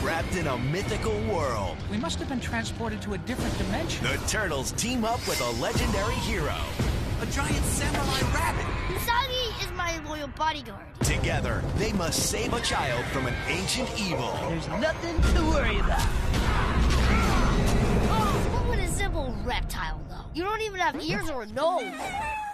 trapped in a mythical world. We must have been transported to a different dimension. The Turtles team up with a legendary hero. A giant samurai rabbit. Usagi is my loyal bodyguard. Together, they must save a child from an ancient evil. There's nothing to worry about. Oh, what would a simple reptile know? You don't even have ears or a nose.